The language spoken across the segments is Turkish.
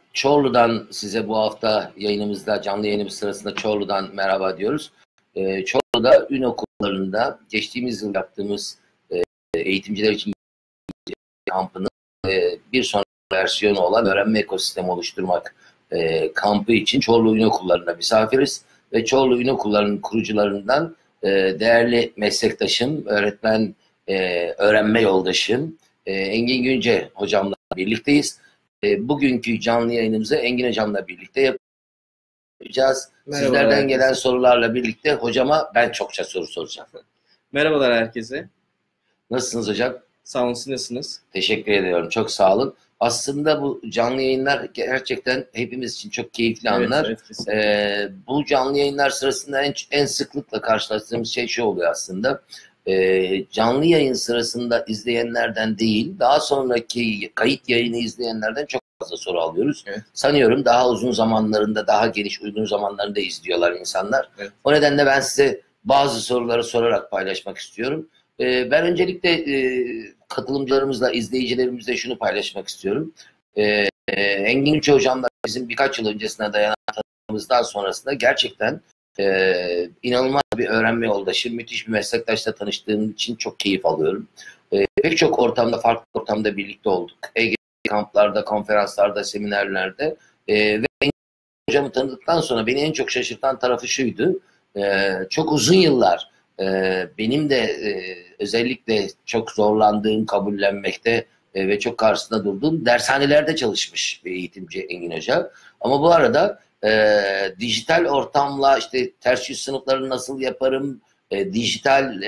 Çorlu'dan size bu hafta yayınımızda, canlı yayınımız sırasında Çorlu'dan merhaba diyoruz. Çorlu'da ün okullarında geçtiğimiz yıl yaptığımız eğitimciler için kampının bir sonraki versiyonu olan öğrenme ekosistemi oluşturmak kampı için Çorlu Ün Okulları'nda misafiriz. Ve Çorlu Ün Okulları'nın kurucularından değerli meslektaşım, öğrenme yoldaşım Engin Günce hocamla birlikteyiz. Bugünkü canlı yayınımızı Engin hocamla birlikte yapacağız. Merhabalar Sizlerden herkese. gelen sorularla birlikte hocama ben çokça soru soracağım. Merhabalar herkese. Nasılsınız hocam? Sağ olun, siz nasılsınız? Teşekkür ediyorum. Çok sağ olun. Aslında bu canlı yayınlar gerçekten hepimiz için çok keyifli anlar. Evet, Bu canlı yayınlar sırasında en sıklıkla karşılaştığımız şey şu oluyor aslında. Canlı yayın sırasında izleyenlerden değil, daha sonraki kayıt yayını izleyenlerden çok fazla soru alıyoruz. Evet. Sanıyorum daha uzun zamanlarında, daha geniş, uygun zamanlarında izliyorlar insanlar. Evet. O nedenle ben size bazı soruları sorarak paylaşmak istiyorum. Ben öncelikle katılımcılarımızla, izleyicilerimizle şunu paylaşmak istiyorum. Engin Günce hocamla bizim birkaç yıl öncesine dayanan tanışmamızdan sonrasında gerçekten inanılmaz bir öğrenme yoldaşı, müthiş bir meslektaşla tanıştığım için çok keyif alıyorum. Pek çok ortamda, farklı ortamda birlikte olduk. Kamplarda, konferanslarda, seminerlerde ve Engin hocamı tanıdıktan sonra beni en çok şaşırtan tarafı şuydu. Çok uzun yıllar benim de özellikle çok zorlandığım kabullenmekte ve çok karşısında durduğum dershanelerde çalışmış bir eğitimci Engin Hoca. Ama bu arada dijital ortamla işte ters yüz sınıfları nasıl yaparım, dijital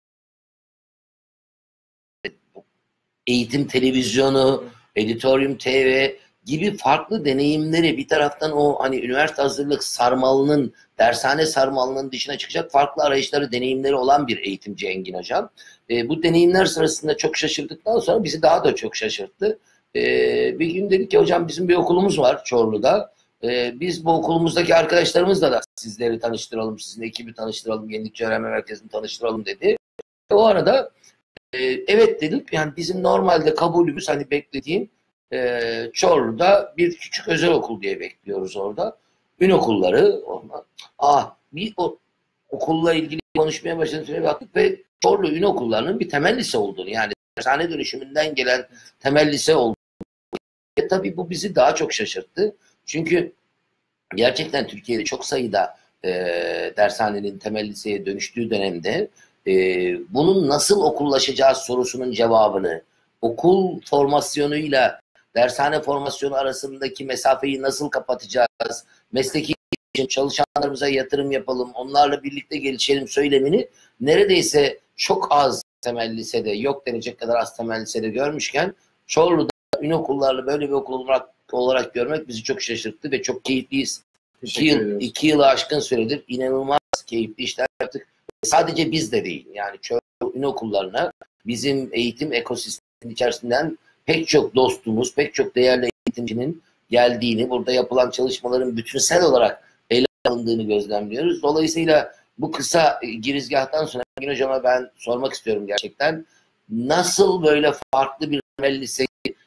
eğitim televizyonu, Editorium TV gibi farklı deneyimleri bir taraftan o hani üniversite hazırlık sarmalının, dershane sarmalının dışına çıkacak farklı arayışları, deneyimleri olan bir eğitimci Engin Hocam. Bu deneyimler sırasında çok şaşırdıktan sonra bizi daha da çok şaşırttı. Bir gün dedik ki hocam bizim bir okulumuz var Çorlu'da. Biz bu okulumuzdaki arkadaşlarımızla da sizleri tanıştıralım, sizin ekibi tanıştıralım, Yenilikçi Öğrenme Merkezi'ni tanıştıralım dedi. O arada evet dedik, yani bizim normalde kabulümüz hani beklediğim Çorlu'da bir küçük özel okul diye bekliyoruz orada. Ün okulları. Bir okulla ilgili konuşmaya başladığımızda baktık ve Çorlu Ün Okulları'nın bir temel lise olduğunu, yani dershane dönüşümünden gelen temel lise olduğunu. Tabii bu bizi daha çok şaşırttı. Çünkü gerçekten Türkiye'de çok sayıda dershanenin temel liseye dönüştüğü dönemde bunun nasıl okullaşacağı sorusunun cevabını, okul formasyonuyla dershane formasyonu arasındaki mesafeyi nasıl kapatacağız, mesleki için çalışanlarımıza yatırım yapalım, onlarla birlikte gelişelim söylemini neredeyse çok az temel lisede, yok denecek kadar az temel lisede görmüşken Çorlu'da ün okullarla böyle bir okul olarak görmek bizi çok şaşırttı ve çok keyifliyiz. 2 yılı aşkın süredir inanılmaz keyifli işler yaptık. Sadece biz de değil, yani Çorlu Ün Okulları'na bizim eğitim ekosisteminin içerisinden pek çok dostumuz, pek çok değerli eğitimcinin geldiğini, burada yapılan çalışmaların bütünsel olarak ele alındığını gözlemliyoruz. Dolayısıyla bu kısa girizgahtan sonra Engin Hocam'a ben sormak istiyorum gerçekten. Nasıl böyle farklı bir temel liseyi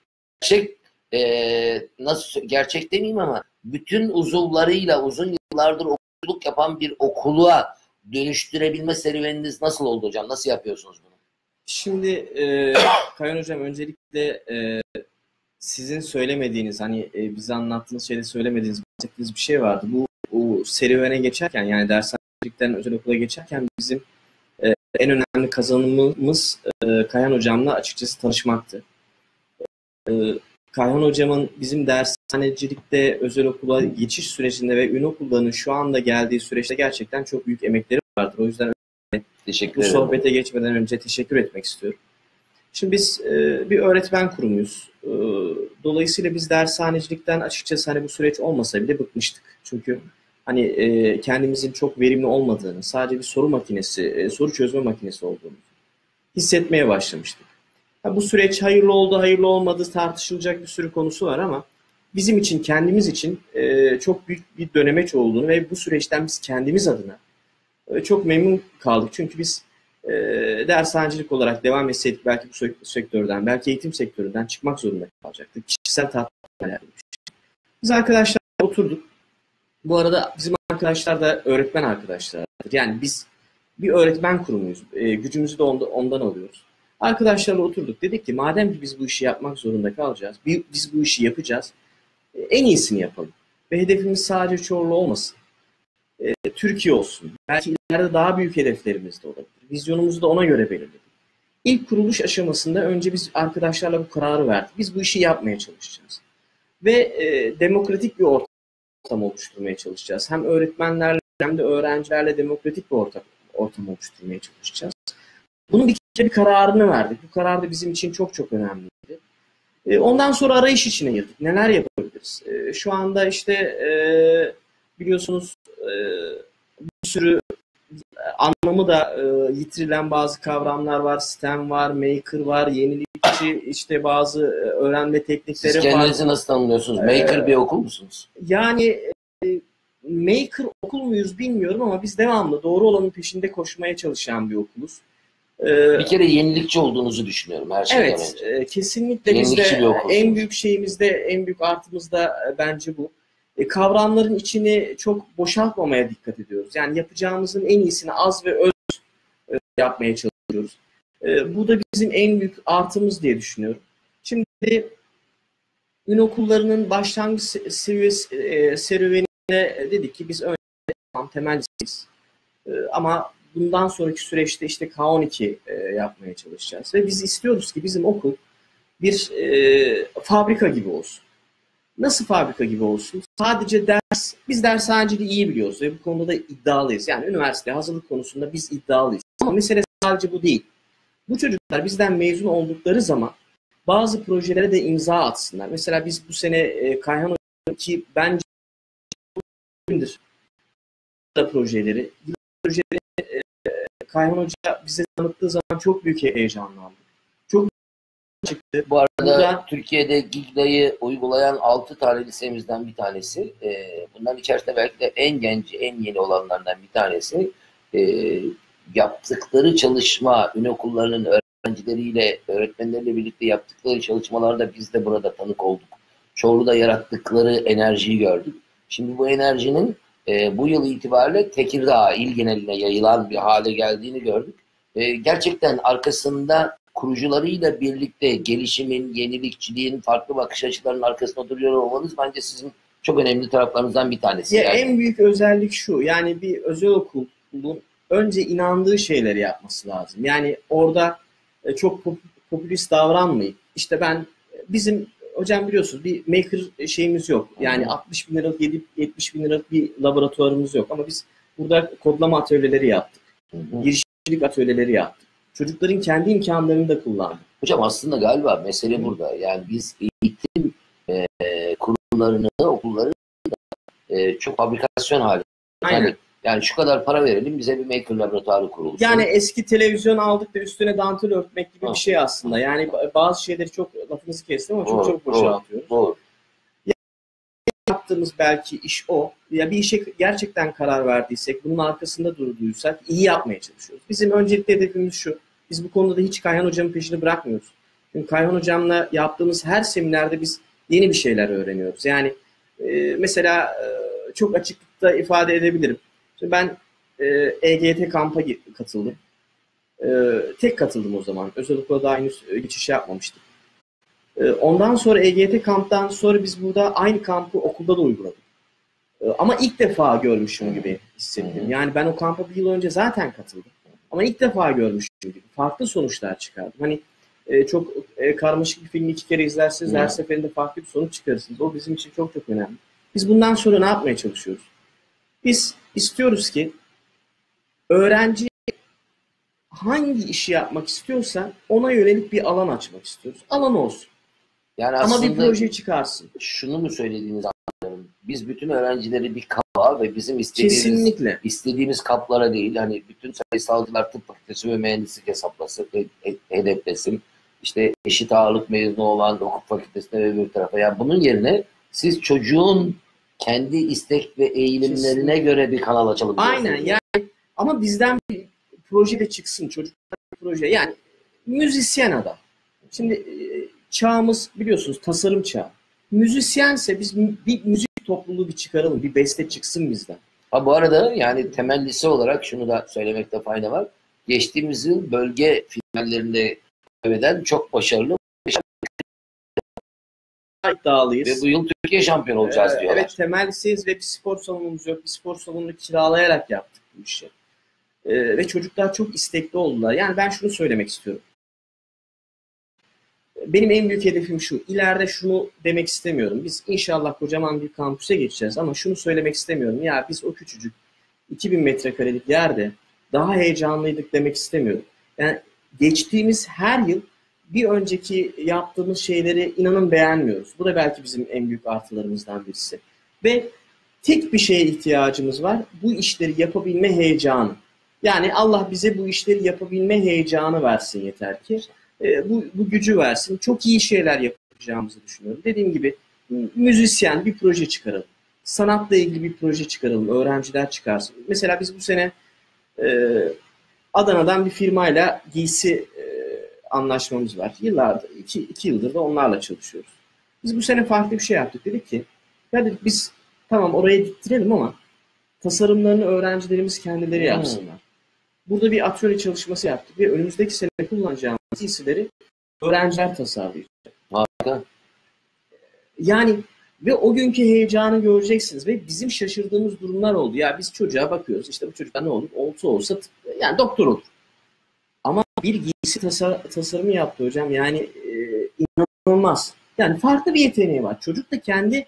gerçek demeyeyim ama bütün uzuvlarıyla uzun yıllardır okulculuk yapan bir okula dönüştürebilme serüveniniz nasıl oldu hocam? Nasıl yapıyorsunuz bunu? Şimdi Kayan Hocam, öncelikle sizin söylemediğiniz, hani bize anlattığınız şeyde söylemediğiniz, bahsettiğiniz bir şey vardı. Bu serüvene geçerken, yani dershanelikten özel okula geçerken bizim en önemli kazanımımız Kayan Hocam'la açıkçası tanışmaktı. Kayhan Hocam'ın bizim dershanecilikte özel okula geçiş sürecinde ve ün okullarının şu anda geldiği süreçte gerçekten çok büyük emekleri vardır. O yüzden bu sohbete geçmeden önce teşekkür etmek istiyorum. Şimdi biz bir öğretmen kurumuyuz. Dolayısıyla biz dershanecilikten açıkçası hani bu süreç olmasa bile bıkmıştık. Çünkü hani kendimizin çok verimli olmadığını, sadece bir soru makinesi, soru çözme makinesi olduğunu hissetmeye başlamıştık. Bu süreç hayırlı oldu, hayırlı olmadı, tartışılacak bir sürü konusu var ama bizim için, kendimiz için çok büyük bir dönemeç olduğunu ve bu süreçten biz kendimiz adına çok memnun kaldık. Çünkü biz dershanecilik olarak devam etseydik belki bu sektörden, belki eğitim sektöründen çıkmak zorunda kalacaktık. Kişisel tatminler. Biz arkadaşlarla oturduk. Bu arada bizim arkadaşlar da öğretmen arkadaşlardır. Yani biz bir öğretmen kurumuyuz. Gücümüzü de ondan alıyoruz. Arkadaşlarla oturduk. Dedik ki madem ki biz bu işi yapmak zorunda kalacağız, biz bu işi yapacağız, en iyisini yapalım. Ve hedefimiz sadece Çorlu olmasın. Türkiye olsun. Belki ileride daha büyük hedeflerimiz de olabilir. Vizyonumuzu da ona göre belirledik. İlk kuruluş aşamasında önce biz arkadaşlarla bu kararı verdik. Biz bu işi yapmaya çalışacağız. Ve demokratik bir ortam oluşturmaya çalışacağız. Hem öğretmenlerle hem de öğrencilerle demokratik bir ortam oluşturmaya çalışacağız. Bunun bir kararını verdik. Bu karar da bizim için çok çok önemliydi. Ondan sonra arayış içine girdik. Neler yapabiliriz? Şu anda işte biliyorsunuz bir sürü anlamı da yitirilen bazı kavramlar var. STEM var, Maker var, yenilikçi işte bazı öğrenme teknikleri var. Siz kendinizi nasıl tanımlıyorsunuz? Maker bir okul musunuz? Yani Maker okul muyuz bilmiyorum ama biz devamlı doğru olanın peşinde koşmaya çalışan bir okuluz. Bir kere yenilikçi olduğunuzu düşünüyorum her şeyden önce. Evet, kesinlikle yenilikçi bizde en büyük şeyimizde, en büyük artımız da bence bu. Kavramların içini çok boşaltmamaya dikkat ediyoruz. Yani yapacağımızın en iyisini az ve öz yapmaya çalışıyoruz. Bu da bizim en büyük artımız diye düşünüyorum. Şimdi ünokullarının başlangıç serüveninde dedik ki biz önce temel liseyiz. Ama bundan sonraki süreçte işte K12 yapmaya çalışacağız. Ve biz istiyoruz ki bizim okul bir fabrika gibi olsun. Nasıl fabrika gibi olsun? Sadece biz dershaneciliği iyi biliyoruz ve bu konuda da iddialıyız. Yani üniversite hazırlık konusunda biz iddialıyız. Ama mesele sadece bu değil. Bu çocuklar bizden mezun oldukları zaman bazı projelere de imza atsınlar. Mesela biz bu sene Kayhan Hoca'nın ki bence projeleri Kayhan Hoca bize tanıttığı zaman çok büyük heyecanlandı. Çok çıktı. Bu arada Türkiye'de GİGDA'yı uygulayan 6 tane lisemizden bir tanesi. Bunların içerisinde belki de en genç, en yeni olanlardan bir tanesi. Yaptıkları çalışma, ünokullarının öğrencileriyle, öğretmenleriyle birlikte yaptıkları çalışmalarda biz de burada tanık olduk. Çorlu'da yarattıkları enerjiyi gördük. Şimdi bu enerjinin bu yıl itibariyle Tekirdağ il geneline yayılan bir hale geldiğini gördük. Gerçekten arkasında kurucularıyla birlikte gelişimin, yenilikçiliğin, farklı bakış açılarının arkasında duruyor olmanız bence sizin çok önemli taraflarınızdan bir tanesi. Yani. En büyük özellik şu, yani bir özel okulun önce inandığı şeyleri yapması lazım. Yani orada çok popülist davranmayıp, işte bizim hocam biliyorsunuz bir maker şeyimiz yok. Yani 60 bin liralık, 70 bin liralık bir laboratuvarımız yok. Ama biz burada kodlama atölyeleri yaptık. Girişimcilik atölyeleri yaptık. Çocukların kendi imkanlarını da kullandık. Hocam aslında galiba mesele burada. Yani biz eğitim kurumlarını, okulları çok fabrikasyon halinde. Yani şu kadar para verelim, bize bir maker laboratuvarı kurulsun. Yani eski televizyon aldık da üstüne dantel örtmek gibi bir şey aslında. Yani bazı şeyleri çok, lafınızı kestim ama çok çok boşaltıyoruz. Doğru. Yaptığımız belki iş o. Ya bir işe gerçekten karar verdiysek, bunun arkasında durduysak iyi yapmaya çalışıyoruz. Bizim öncelikli hedefimiz şu. Biz bu konuda da hiç Kayhan Hocam'ın peşini bırakmıyoruz. Çünkü Kayhan Hocam'la yaptığımız her seminerde biz yeni bir şeyler öğreniyoruz. Yani mesela çok açıklıkla ifade edebilirim. Şimdi ben EGT kampa katıldım. Tek katıldım o zaman. Özel okula daha henüz geçiş yapmamıştım. Ondan sonra EGT kamptan sonra biz burada aynı kampı okulda da uyguladık. Ama ilk defa görmüşüm gibi hissettim. Yani ben o kampa bir yıl önce zaten katıldım. Ama ilk defa görmüşüm gibi. Farklı sonuçlar çıkardım. Hani çok karmaşık bir filmi 2 kere izlersiniz. Her seferinde farklı bir sonuç çıkarırsınız. O bizim için çok çok önemli. Biz bundan sonra ne yapmaya çalışıyoruz? Biz istiyoruz ki öğrenci hangi işi yapmak istiyorsa ona yönelik bir alan açmak istiyoruz. Alan olsun. Yani ama bir proje çıkarsın. Şunu mu söylediğiniz anlıyorum. Biz bütün öğrencileri bir kaba ve bizim istediğimiz kaplara değil. Hani bütün sayısalcılar tıp fakültesi ve mühendislik hesaplasın, hedeflesin. İşte eşit ağırlık mezunu olan hukuk fakültesine ve bir tarafa. Yani bunun yerine siz çocuğun kendi istek ve eğilimlerine göre bir kanal açalım. Aynen yani ama bizden bir proje de çıksın. Çocuklar proje. Yani müzisyen adam. Şimdi çağımız biliyorsunuz tasarım çağı. Müzisyense biz bir müzik topluluğu bir çıkaralım. Bir beste çıksın bizden. Ha, bu arada yani temellisi olarak şunu da söylemekte fayda var. Geçtiğimiz yıl bölge finallerinde kaybeden çok başarılı İddialıyız. ve bu yıl Türkiye şampiyonu olacağız diyorlar. Evet, temellisiyiz ve bir spor salonumuz yok. Bir spor salonunu kiralayarak yaptık bu işi. Ve çocuklar çok istekli oldular. Yani ben şunu söylemek istiyorum. Benim en büyük hedefim şu. İleride şunu demek istemiyorum. Biz inşallah kocaman bir kampüse geçeceğiz ama şunu söylemek istemiyorum. Ya biz o küçücük 2000 metrekarelik yerde daha heyecanlıydık demek istemiyorum. Yani geçtiğimiz her yıl bir önceki yaptığımız şeyleri inanın beğenmiyoruz. Bu da belki bizim en büyük artılarımızdan birisi. Ve tek bir şeye ihtiyacımız var. Bu işleri yapabilme heyecanı. Yani Allah bize bu işleri yapabilme heyecanı versin yeter ki. Bu gücü versin. Çok iyi şeyler yapacağımızı düşünüyorum. Dediğim gibi müzisyen bir proje çıkaralım. Sanatla ilgili bir proje çıkaralım. Öğrenciler çıkarsın. Mesela biz bu sene Adana'dan bir firmayla giysi anlaşmamız var. Yıllardır, iki yıldır da onlarla çalışıyoruz. Biz bu sene farklı bir şey yaptık. Dedik ki ya dedik biz tamam oraya diktirelim ama tasarımlarını öğrencilerimiz kendileri yapsınlar. Burada bir atölye çalışması yaptık ve önümüzdeki sene kullanacağımız giysileri öğrenciler tasarlayacak. Harika. Yani ve o günkü heyecanı göreceksiniz ve bizim şaşırdığımız durumlar oldu. Ya biz çocuğa bakıyoruz işte bu çocuklar ne olur? Olsa yani doktor olur. Ama bir giysi tasarımı yaptı hocam. Yani inanılmaz. Yani farklı bir yeteneği var. Çocuk da kendi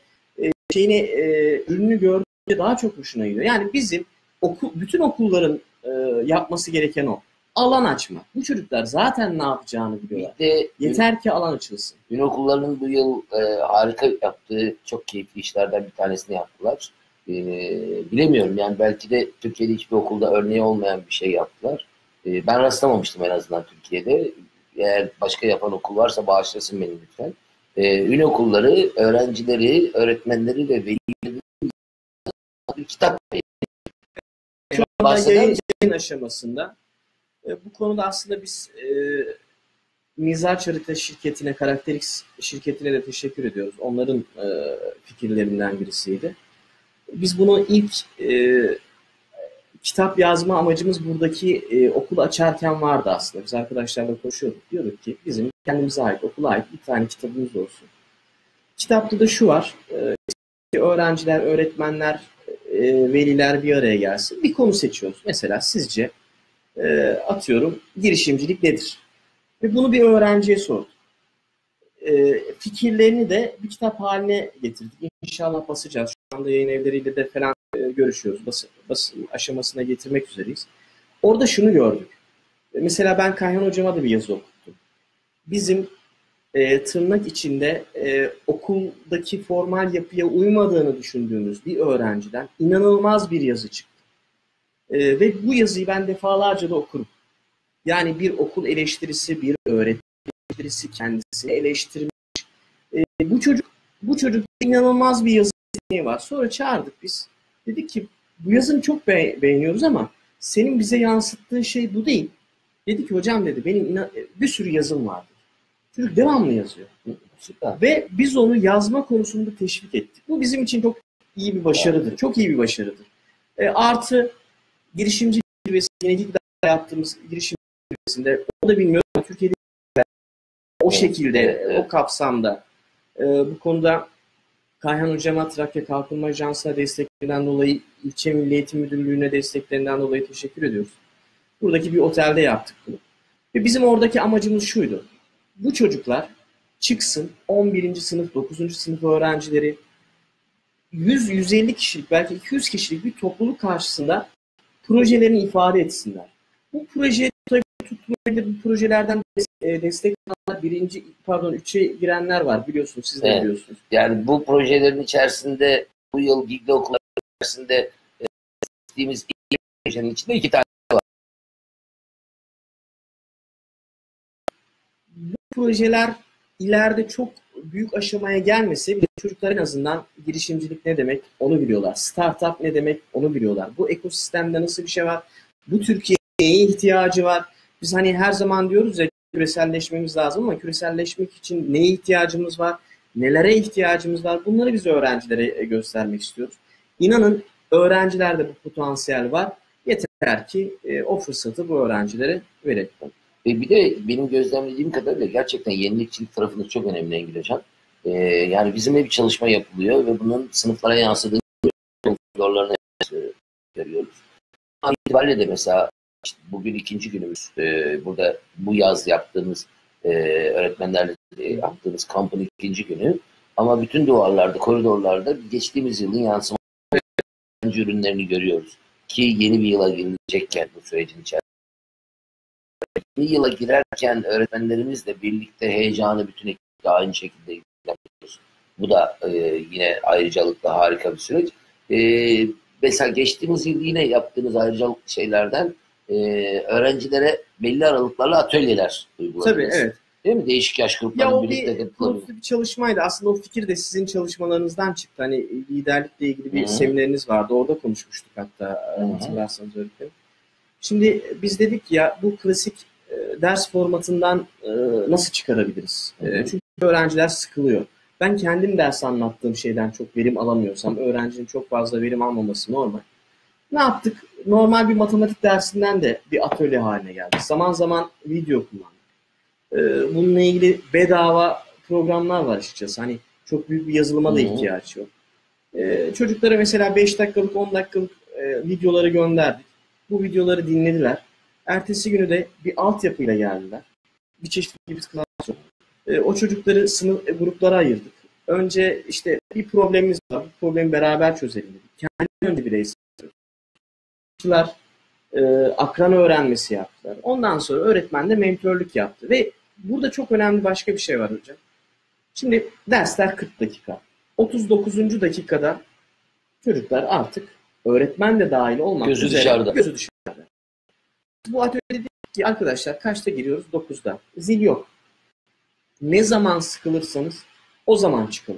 ürünü gördüğünde daha çok hoşuna gidiyor. Yani bizim bütün okulların yapması gereken o. Alan açma. Bu çocuklar zaten ne yapacağını biliyorlar. Yeter ki alan açılsın. Ün okullarının bu yıl harika yaptığı çok keyifli işlerden bir tanesini yaptılar. Bilemiyorum yani belki de Türkiye'de hiçbir okulda örneği olmayan bir şey yaptılar. Ben rastlamamıştım en azından Türkiye'de. Eğer başka yapan okul varsa bağışlasın beni lütfen. Ün okulları, öğrencileri, öğretmenleri ve velileri bir kitap şu anda yayın aşamasında. Bu konuda aslında biz Mizar Harita şirketine, Karakterix şirketine de teşekkür ediyoruz. Onların fikirlerinden birisiydi. Biz bunu ilk kitap yazma amacımız buradaki okul açarken vardı aslında. Biz arkadaşlarla konuşuyorduk. Diyorduk ki bizim kendimize ait, okula ait bir tane kitabımız olsun. Kitapta da şu var. Öğrenciler, öğretmenler, veliler bir araya gelsin. Bir konu seçiyoruz. Mesela sizce atıyorum girişimcilik nedir? Ve bunu bir öğrenciye sorduk. Fikirlerini de bir kitap haline getirdik. İnşallah basacağız. Şu anda yayın evleriyle de falan görüşüyoruz. Basın aşamasına getirmek üzereyiz. Orada şunu gördük. Mesela ben Kayhan hocama da bir yazı okuttum. Bizim tırnak içinde okuldaki formal yapıya uymadığını düşündüğümüz bir öğrenciden inanılmaz bir yazı çıktı. Ve bu yazıyı ben defalarca da okurum. Yani bir okul eleştirisi, bir öğretmen eleştirisi, kendisini eleştirmiş. Bu çocuk inanılmaz bir yazı var. Sonra çağırdık biz. Dedik ki bu yazını çok beğeniyoruz ama senin bize yansıttığın şey bu değil. Dedi ki hocam dedi benim bir sürü yazım vardır. Çocuk devamlı yazıyor. Süper. Ve biz onu yazma konusunda teşvik ettik. Bu bizim için çok iyi bir başarıdır. Çok iyi bir başarıdır. Artı girişimci zirvesi, yine ilk yaptığımız girişimci zirvesinde o da bilmiyorum ama Türkiye'de o şekilde, o kapsamda bu konuda Kayhan Hocam'a Trakya Kalkınma Ajansı'na desteklerinden dolayı, İlçe Milli Eğitim Müdürlüğü'ne desteklerinden dolayı teşekkür ediyoruz. Buradaki bir otelde yaptık bunu. Ve bizim oradaki amacımız şuydu. Bu çocuklar çıksın 11. sınıf, 9. sınıf öğrencileri 100-150 kişilik belki 200 kişilik bir topluluk karşısında projelerini ifade etsinler. Bu proje tutmayabilir, bu projelerden destek alanlar 3'e girenler var biliyorsunuz, siz de biliyorsunuz. Yani bu projelerin içerisinde bu yıl Digle Okulları içerisinde istediğimiz projenin içinde 2 tane var. Bu projeler ileride çok büyük aşamaya gelmese bile çocuklar en azından girişimcilik ne demek onu biliyorlar. Startup ne demek onu biliyorlar. Bu ekosistemde nasıl bir şey var? Bu Türkiye'ye ihtiyacı var. Biz hani her zaman diyoruz ya küreselleşmemiz lazım ama küreselleşmek için neye ihtiyacımız var? nelere ihtiyacımız var, bunları biz öğrencilere göstermek istiyoruz. İnanın öğrencilerde bu potansiyel var. Yeter ki o fırsatı bu öğrencilere verelim. Bir de benim gözlemlediğim kadarıyla gerçekten yenilikçilik tarafında çok önemli Engin Hocam. Yani bizimle bir çalışma yapılıyor ve bunun sınıflara yansıdığını koridorlarına görüyoruz. An itibariyle de mesela işte bugün ikinci günümüz burada bu yaz yaptığımız öğretmenlerle yaptığımız kampın ikinci günü. Ama bütün duvarlarda, koridorlarda geçtiğimiz yılın yansıma ürünlerini görüyoruz. Ki yeni bir yıla girecekken bu sürecin içerisinde. Yeni yıla girerken öğretmenlerimizle birlikte heyecanı bütün ekiple aynı şekilde ilgileniyoruz. Bu da yine ayrıcalıklı harika bir süreç. Mesela geçtiğimiz yıl yine yaptığımız ayrıcalıklı şeylerden öğrencilere belli aralıklarla atölyeler uyguladınız. Tabii, evet. Değil mi? Değişik yaş gruplarının birlikte katılımı. Bir çalışmaydı. Aslında o fikir de sizin çalışmalarınızdan çıktı. Hani liderlikle ilgili bir semineriniz vardı. Orada konuşmuştuk hatta hatırlarsanız öğretmenim. Şimdi biz dedik ya bu klasik ders formatından nasıl çıkarabiliriz? Çünkü öğrenciler sıkılıyor. Ben kendim ders anlattığım şeyden çok verim alamıyorsam öğrencinin çok fazla verim almaması normal. Ne yaptık? Normal bir matematik dersinden de bir atölye haline geldi. Zaman zaman video kullandık. Bununla ilgili bedava programlar var açıkçası. Hani çok büyük bir yazılıma da ihtiyaç yok. Çocuklara mesela 5 dakikalık 10 dakikalık videoları gönderdik. Bu videoları dinlediler. Ertesi günü de bir altyapıyla geldiler. Bir çeşit bir klasör. O çocukları sınıf gruplara ayırdık. Önce işte bir problemimiz var. Bu problemi beraber çözelim dedik. Kendi önce bireysel çocuklar akran öğrenmesi yaptılar. Ondan sonra öğretmen de mentörlük yaptı. Ve burada çok önemli başka bir şey var hocam. Şimdi dersler 40 dakika. 39. dakikada çocuklar artık öğretmen de dahil olmak gözü üzere dışarıda. Gözü dışarıda. Bu atölyede dedik ki arkadaşlar kaçta giriyoruz? 9'da. Zil yok. Ne zaman sıkılırsanız o zaman çıkalım.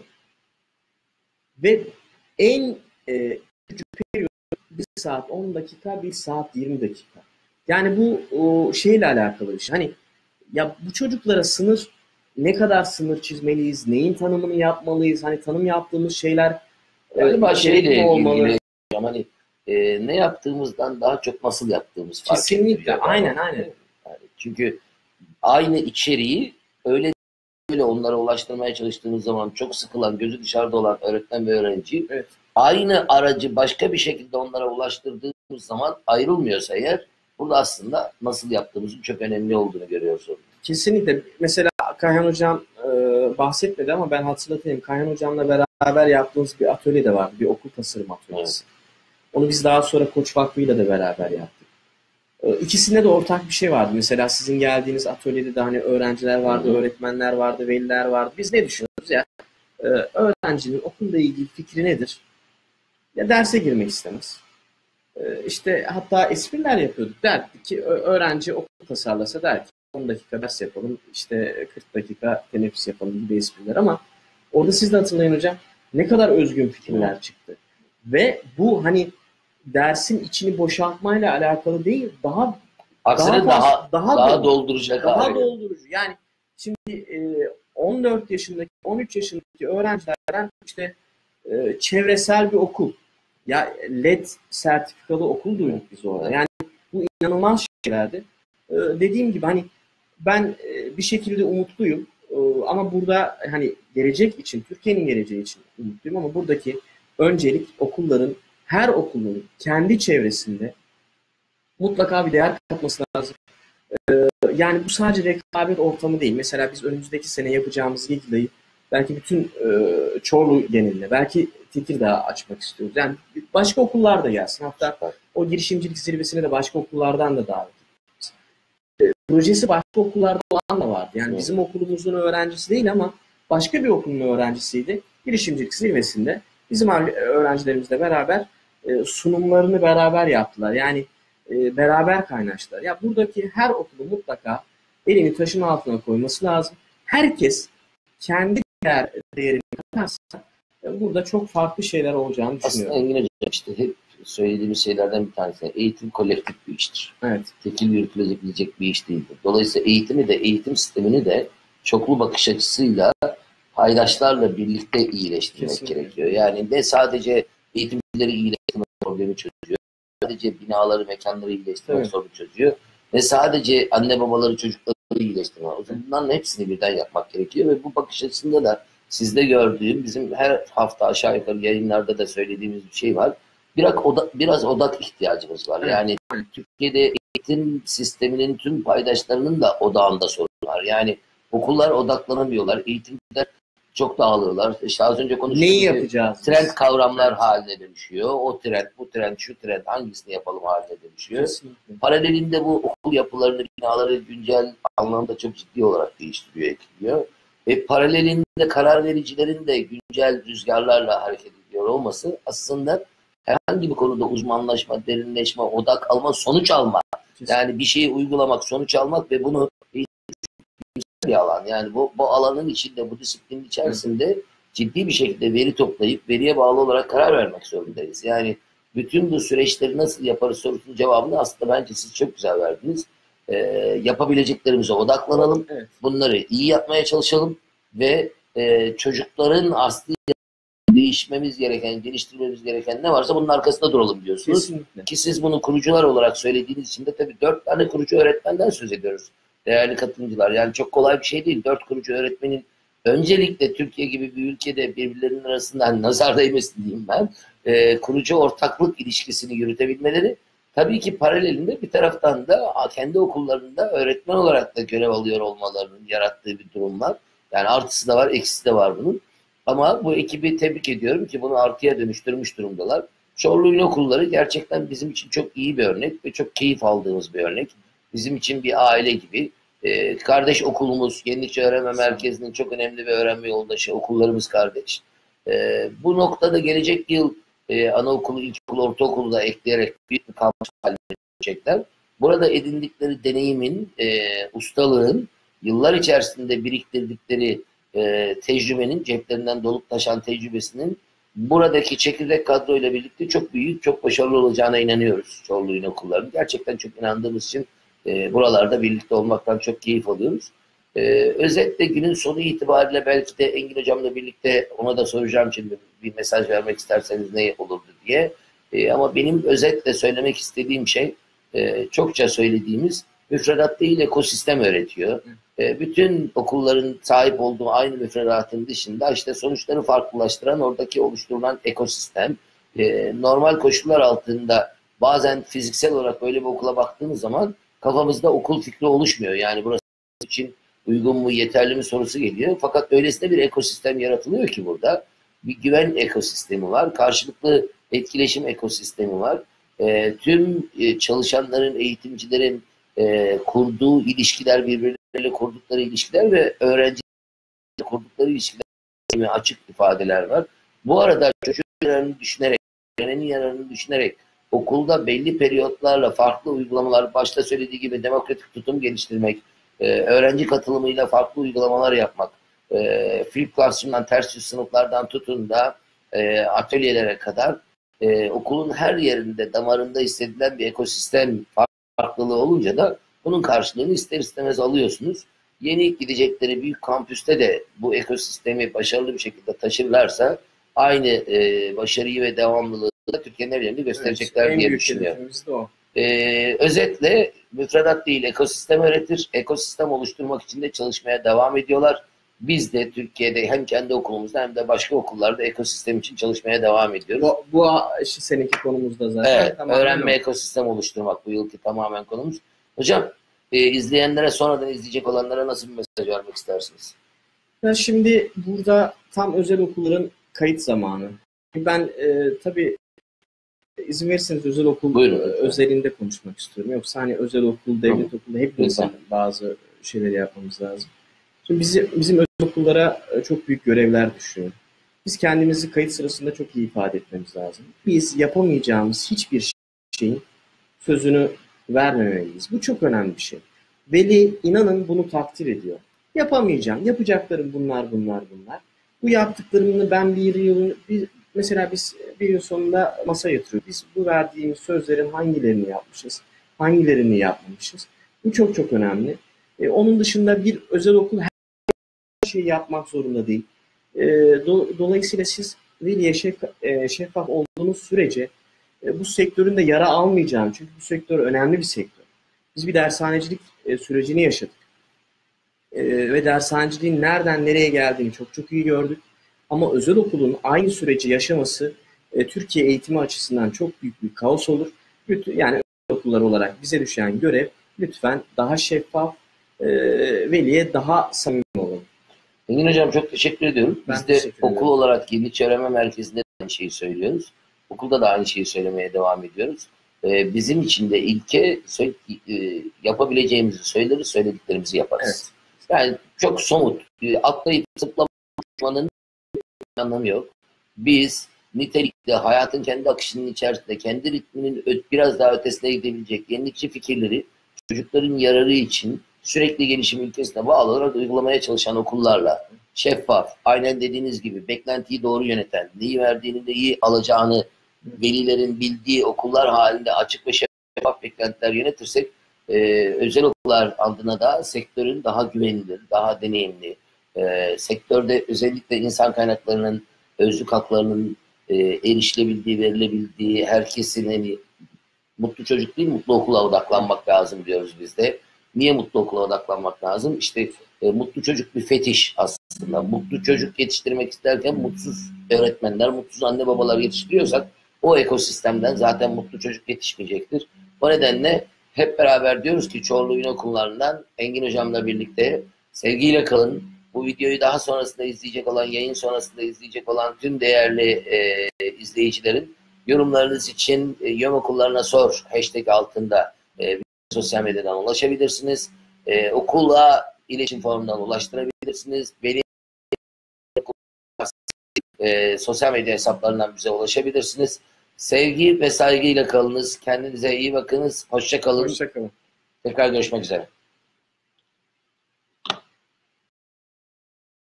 Ve en küçük periyot 1 saat 10 dakika, 1 saat 20 dakika. Yani bu şeyle alakalı bir şey. Hani ya bu çocuklara ne kadar sınır çizmeliyiz, neyin tanımını yapmalıyız, hani tanım yaptığımız şeyler galiba şeyle olmalı. ilgili hani ne yaptığımızdan daha çok nasıl yaptığımız fark ediyor. Kesinlikle, aynen. Yani çünkü aynı içeriği öyle onlara ulaştırmaya çalıştığımız zaman çok sıkılan, gözü dışarıda olan öğretmen ve öğrenci aynı aracı başka bir şekilde onlara ulaştırdığımız zaman ayrılmıyorsa eğer burada aslında nasıl yaptığımızın çok önemli olduğunu görüyoruz. Kesinlikle. Mesela Kayhan Hocam bahsetmedi ama ben hatırlatayım. Kayhan Hocam'la beraber yaptığımız bir atölye de vardı. Bir okul tasarım atölyesi. Onu biz daha sonra Koç Vakfı'yla da beraber yaptık. İkisinde de ortak bir şey vardı. Mesela sizin geldiğiniz atölyede de hani öğrenciler vardı, öğretmenler vardı, veliler vardı. Biz ne düşünüyoruz ya? Öğrencinin okulla ilgili fikri nedir? Ya derse girmek istemez. İşte hatta espriler yapıyorduk. Derdik ki öğrenci okul tasarlasa der ki 10 dakika ders yapalım, işte 40 dakika teneffüs yapalım gibi espriler ama orada siz de hatırlayın hocam ne kadar özgün fikirler çıktı. Ve bu hani dersin içini boşaltmayla alakalı değil, daha dolduracak daha doldurucu. Yani şimdi 14 yaşındaki, 13 yaşındaki öğrencilerden işte çevresel bir okul. Ya LED sertifikalı okul duyduk biz orada. Yani bu inanılmaz şeylerdi. Dediğim gibi hani ben bir şekilde umutluyum. Ama burada hani gelecek için, Türkiye'nin geleceği için umutluyum ama buradaki öncelik okulların, her okulun kendi çevresinde mutlaka bir değer katması lazım. Yani bu sadece rekabet ortamı değil. Mesela biz önümüzdeki sene yapacağımız Yekilda'yı belki bütün Çorlu geneline, belki Tekirdağ açmak istiyoruz. Yani başka okullar da gelsin. Hatta o girişimcilik zirvesine de başka okullardan da davet ediyoruz. Projesi başka okullarda olan da vardı. Yani bizim okulumuzun öğrencisi değil ama başka bir okulun öğrencisiydi. Girişimcilik zirvesinde bizim öğrencilerimizle beraber sunumlarını beraber yaptılar. Yani beraber kaynaştılar. Ya buradaki her okulun mutlaka elini taşın altına koyması lazım. Herkes kendi değerini katarsa burada çok farklı şeyler olacağını düşünüyorum. Aslında Engin Hocam işte hep söylediğimiz şeylerden bir tanesi. Eğitim kolektif bir iştir. Evet. Tekil yürütülebilecek bir iş değildir. Dolayısıyla eğitimi de, eğitim sistemini de çoklu bakış açısıyla paydaşlarla birlikte iyileştirmek Kesinlikle. gerekiyor. Yani ne sadece eğitimcileri iyileştirmek problemi çözüyor, sadece binaları, mekanları iyileştirmek sorunu çözüyor ve sadece anne babaları, çocukları iyileştirmek. O zaman bunların hepsini birden yapmak gerekiyor ve bu bakış açısında da sizde gördüğüm, bizim her hafta aşağı yukarı yayınlarda da söylediğimiz bir şey var. Biraz odak ihtiyacımız var. Evet. Yani Türkiye'de eğitim sisteminin tüm paydaşlarının da odağında sorun var. Yani okullar odaklanamıyorlar, eğitimciler çok dağılıyorlar. İşte az önce konuştuğumuz Neyi yapacağız? trend kavramlar haline dönüşüyor. O trend, bu trend, şu trend hangisini yapalım haline dönüşüyor. Kesinlikle. Paralelinde bu okul yapılarını, binaları güncel anlamda çok ciddi olarak değiştiriyor, etkiliyor. Ve paralelinde karar vericilerin de güncel rüzgarlarla hareket ediyor olması aslında herhangi bir konuda uzmanlaşma, derinleşme, odak alma, sonuç alma. Yani bir şeyi uygulamak, sonuç almak ve bunu bir alan. Yani bu alanın içinde, bu disiplinin içerisinde ciddi bir şekilde veri toplayıp veriye bağlı olarak karar vermek zorundayız. Yani bütün bu süreçleri nasıl yaparız sorusunun cevabını aslında bence siz çok güzel verdiniz. Yapabileceklerimize odaklanalım. Evet. Bunları iyi yapmaya çalışalım ve çocukların asli değişmemiz gereken, geliştirmemiz gereken ne varsa bunun arkasında duralım diyorsunuz. Kesinlikle. Ki siz bunu kurucular olarak söylediğiniz için de tabii 4 tane kurucu öğretmenden söz ediyoruz. Değerli katılımcılar. Yani çok kolay bir şey değil. 4 kurucu öğretmenin öncelikle Türkiye gibi bir ülkede birbirlerinin arasında hani nazar değmesin diyeyim ben, kurucu ortaklık ilişkisini yürütebilmeleri, tabii ki paralelinde bir taraftan da kendi okullarında öğretmen olarak da görev alıyor olmalarının yarattığı bir durum var. Yani artısı da var, eksisi de var bunun. Ama bu ekibi tebrik ediyorum ki bunu artıya dönüştürmüş durumdalar. Çorlu İl Okulları gerçekten bizim için çok iyi bir örnek ve çok keyif aldığımız bir örnek. Bizim için bir aile gibi. Kardeş okulumuz, Yenilikçi Öğrenme Merkezi'nin çok önemli bir öğrenme yoldaşı, okullarımız kardeş. Bu noktada gelecek yıl anaokulu, ilkokulu, ortaokulu da ekleyerek büyük bir kampüs haline gelecekler. Burada edindikleri deneyimin, ustalığın, yıllar içerisinde biriktirdikleri tecrübenin, ceplerinden dolup taşan tecrübesinin buradaki çekirdek kadroyla birlikte çok büyük, çok başarılı olacağına inanıyoruz Çorlu İl Okulları'nın. Gerçekten çok inandığımız için buralarda birlikte olmaktan çok keyif alıyoruz. Özetle günün sonu itibariyle belki de Engin Hocam'la birlikte ona da soracağım şimdi bir mesaj vermek isterseniz ne olurdu diye. Ama benim özetle söylemek istediğim şey çokça söylediğimiz müfredat değil ekosistem öğretiyor. Bütün okulların sahip olduğu aynı müfredatın dışında işte sonuçları farklılaştıran oradaki oluşturulan ekosistem. Normal koşullar altında bazen fiziksel olarak böyle bir okula baktığımız zaman kafamızda okul fikri oluşmuyor. Yani burası için uygun mu, yeterli mi sorusu geliyor. Fakat öylesine bir ekosistem yaratılıyor ki burada. Bir güven ekosistemi var, karşılıklı etkileşim ekosistemi var. Tüm çalışanların, eğitimcilerin kurduğu ilişkiler, birbirleriyle kurdukları ilişkiler ve öğrencilerle kurdukları ilişkiler açık ifadeler var. Bu arada çocuğun yararını düşünerek, öğrenenin yararını düşünerek okulda belli periyotlarla farklı uygulamalar, başta söylediği gibi demokratik tutum geliştirmek, öğrenci katılımıyla farklı uygulamalar yapmak, flip classroom'dan, ters yüz sınıflardan tutun da atölyelere kadar okulun her yerinde, damarında hissedilen bir ekosistem farklılığı olunca da bunun karşılığını ister istemez alıyorsunuz. Yeni gidecekleri büyük kampüste de bu ekosistemi başarılı bir şekilde taşırlarsa aynı başarıyı ve devamlılığı da Türkiye'nin her yerinde gösterecekler Evet, diye düşünüyorum. O. Özetle müfredat değil ekosistem öğretir. Ekosistem oluşturmak için de çalışmaya devam ediyorlar. Biz de Türkiye'de hem kendi okulumuzda hem de başka okullarda ekosistem için çalışmaya devam ediyoruz. Bu işte seninki konumuzda zaten. Evet, öğrenme ekosistem oluşturmak bu yılki tamamen konumuz. Hocam, izleyenlere, sonradan izleyecek olanlara nasıl bir mesaj vermek istersiniz? Ya şimdi burada tam özel okulların kayıt zamanı. Ben tabii izin verirseniz özel okul özelinde konuşmak istiyorum. Yoksa hani özel okul, devlet okulu hepimizin bazı şeyleri yapmamız lazım. Şimdi bizim özel okullara çok büyük görevler düşüyor. Biz kendimizi kayıt sırasında çok iyi ifade etmemiz lazım. Biz yapamayacağımız hiçbir şeyin sözünü vermemeliyiz. Bu çok önemli bir şey. Veli inanın bunu takdir ediyor. Yapamayacağım. Yapacaklarım bunlar. Bu yaptıklarımı ben mesela biz bir yıl sonunda masa yatırıyoruz. Biz bu verdiğimiz sözlerin hangilerini yapmışız, hangilerini yapmamışız. Bu çok çok önemli. Onun dışında bir özel okul her şeyi yapmak zorunda değil. Dolayısıyla siz veliye şeffaf olduğunuz sürece bu sektörün de yara almayacağını, çünkü bu sektör önemli bir sektör. Biz bir dershanecilik sürecini yaşadık. Ve dershaneciliğin nereden nereye geldiğini çok çok iyi gördük. Ama özel okulun aynı süreci yaşaması Türkiye eğitimi açısından çok büyük bir kaos olur. Yani özel okullar olarak bize düşen görev, lütfen daha şeffaf, veliye daha samimi olun. Engin Hocam çok teşekkür ediyorum. Biz de okul olarak Yeniçeri Öğrenme Merkezi'nde aynı şeyi söylüyoruz. Okulda da aynı şeyi söylemeye devam ediyoruz. Bizim için de ilke yapabileceğimizi söyleriz, söylediklerimizi yaparız. Evet. Yani çok somut. Atlayıp zıplamanın anlamı yok. Biz nitelikli hayatın kendi akışının içerisinde, kendi ritminin biraz daha ötesine gidebilecek yenilikçi fikirleri çocukların yararı için sürekli gelişim ülkesine bağlı olarak uygulamaya çalışan okullarla şeffaf, aynen dediğiniz gibi beklentiyi doğru yöneten, neyi verdiğini de iyi alacağını velilerin bildiği okullar halinde açık ve şeffaf beklentiler yönetirsek özel okullar adına da sektörün daha güvenilir, daha deneyimli, sektörde özellikle insan kaynaklarının, özlük haklarının erişilebildiği, verilebildiği, herkesin hani, mutlu çocuk değil, mutlu okula odaklanmak lazım diyoruz biz de. Niye mutlu okula odaklanmak lazım? İşte mutlu çocuk bir fetiş aslında. Mutlu çocuk yetiştirmek isterken mutsuz öğretmenler, mutsuz anne babalar yetiştiriyorsak o ekosistemden zaten mutlu çocuk yetişmeyecektir. O nedenle hep beraber diyoruz ki Çorlu Ün Okullarından Engin Hocam'la birlikte sevgiyle kalın. Bu videoyu daha sonrasında izleyecek olan, yayın sonrasında izleyecek olan tüm değerli izleyicilerin yorumlarınız için Yön Okullarına Sor hashtag altında sosyal medyadan ulaşabilirsiniz. Okulla iletişim formundan ulaştırabilirsiniz. Veli sosyal medya hesaplarından bize ulaşabilirsiniz. Sevgi ve saygıyla kalınız. Kendinize iyi bakınız. Hoşça kalın. Hoşça kalın. Tekrar görüşmek üzere.